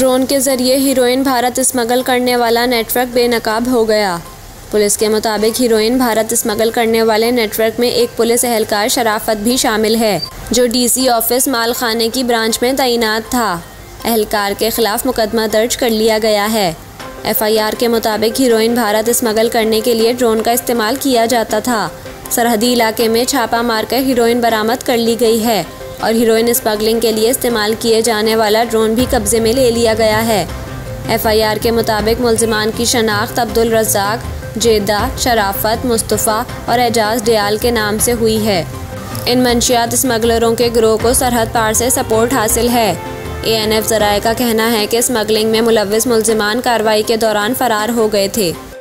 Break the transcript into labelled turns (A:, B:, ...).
A: Drone के जरिए heroine Bharat smuggle करने वाला नेटवर्क बेनकाब हो गया। पुलिस के मुताबिक हीरोइन भारत स्मगल करने वाले नेटवर्क में एक पुलिस एहलकार शराफत भी शामिल है, जो डीसी ऑफिस मालखाने की ब्रांच में तैनात था। एहलकार के खिलाफ मुकदमा दर्ज कर लिया गया है। एफआईआर के मुताबिक हीरोइन भारत स्मगल करने के लिए ड्रोन का इस्तेमाल किया जाता था। सरहदी इलाके में छापा मारकर हीरोइन बरामद कर ली गई है और हीरोइन स्मगलिंग के लिए इस्तेमाल किए जाने वाला ड्रोन भी कब्जे में ले लिया गया है। एफआईआर के मुताबिक मुल्जिमान की शनाख्त अब्दुल रज़ाक, जेदा, शराफत, मुस्तफ़ा और एजाज डियाल के नाम से हुई है। इन मंशियात स्मगलरों के गिरोह को सरहद पार से सपोर्ट हासिल है। ANF ज़राए का कहना है कि स्मगलिंग में मुलव्विस मुल्जिमान कार्रवाई के दौरान फरार हो गए थे।